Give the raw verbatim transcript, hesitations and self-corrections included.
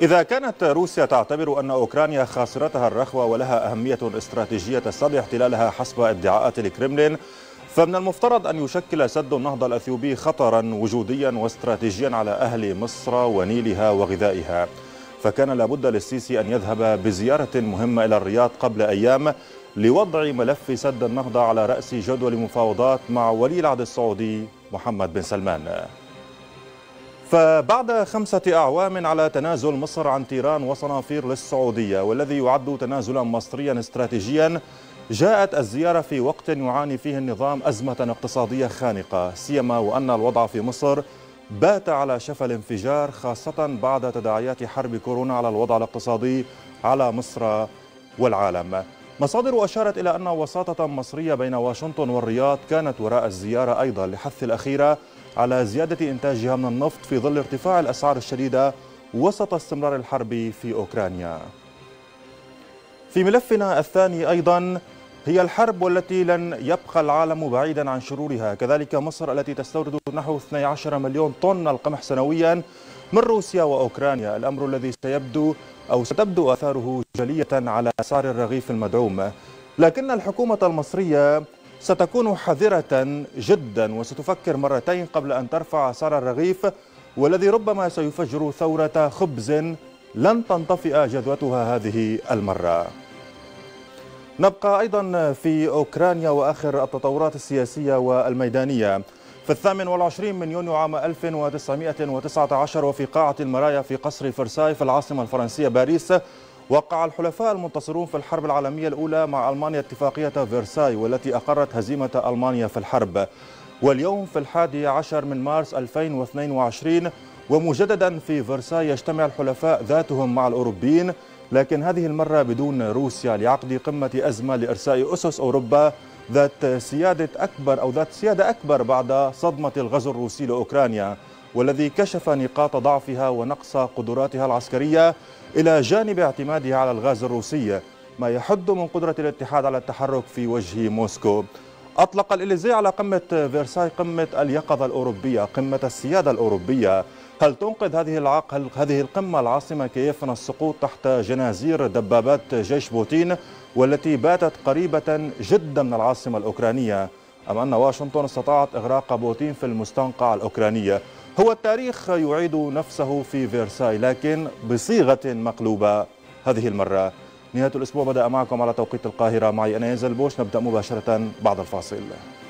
إذا كانت روسيا تعتبر أن أوكرانيا خاسرتها الرخوة ولها أهمية استراتيجية تستدعي احتلالها حسب ادعاءات الكرملين، فمن المفترض أن يشكل سد النهضة الأثيوبي خطرا وجوديا واستراتيجيا على أهل مصر ونيلها وغذائها. فكان لابد للسيسي أن يذهب بزيارة مهمة إلى الرياض قبل أيام لوضع ملف سد النهضة على رأس جدول مفاوضات مع ولي العهد السعودي محمد بن سلمان. فبعد خمسة أعوام على تنازل مصر عن تيران وصنافير للسعودية، والذي يعد تنازلا مصريا استراتيجيا، جاءت الزيارة في وقت يعاني فيه النظام أزمة اقتصادية خانقة، سيما وأن الوضع في مصر بات على شفا الانفجار، خاصة بعد تداعيات حرب كورونا على الوضع الاقتصادي على مصر والعالم. مصادر أشارت إلى أن وساطة مصرية بين واشنطن والرياض كانت وراء الزيارة أيضا لحث الأخيرة على زيادة إنتاجها من النفط في ظل ارتفاع الأسعار الشديدة وسط استمرار الحرب في أوكرانيا. في ملفنا الثاني أيضا هي الحرب والتي لن يبقى العالم بعيدا عن شرورها، كذلك مصر التي تستورد نحو اثني عشر مليون طن القمح سنويا من روسيا وأوكرانيا، الأمر الذي سيبدو أو ستبدو آثاره جلية على أسعار الرغيف المدعوم. لكن الحكومة المصرية ستكون حذرة جدا وستفكر مرتين قبل أن ترفع أسعار الرغيف، والذي ربما سيفجر ثورة خبز لن تنطفئ جذوتها هذه المرة. نبقى أيضا في أوكرانيا وآخر التطورات السياسية والميدانية. في الثامن والعشرين من يونيو عام ألف وتسعمائة وتسعة عشر وفي قاعة المرايا في قصر فرساي في العاصمة الفرنسية باريس، وقع الحلفاء المنتصرون في الحرب العالمية الأولى مع ألمانيا اتفاقية فرساي، والتي أقرت هزيمة ألمانيا في الحرب. واليوم في الحادي عشر من مارس ألفين واثنين وعشرين ومجددا في فرساي يجتمع الحلفاء ذاتهم مع الأوروبيين، لكن هذه المرة بدون روسيا، لعقد قمة أزمة لإرساء أسس أوروبا ذات سيادة أكبر أو ذات سيادة أكبر بعد صدمة الغزو الروسي لأوكرانيا، والذي كشف نقاط ضعفها ونقص قدراتها العسكرية إلى جانب اعتمادها على الغاز الروسي، ما يحد من قدرة الاتحاد على التحرك في وجه موسكو. أطلق الإليزيه على قمة فرساي قمة اليقظة الأوروبية، قمة السيادة الأوروبية. هل تنقذ هذه العق... هذه القمة العاصمة كييف من السقوط تحت جنازير دبابات جيش بوتين والتي باتت قريبة جدا من العاصمة الأوكرانية، أم أن واشنطن استطاعت إغراق بوتين في المستنقع الأوكراني؟ هو التاريخ يعيد نفسه في فرساي لكن بصيغة مقلوبة هذه المرة. نهاية الأسبوع بدأ معكم على توقيت القاهرة، معي أنا ينزل بوش. نبدأ مباشرة بعد الفاصل.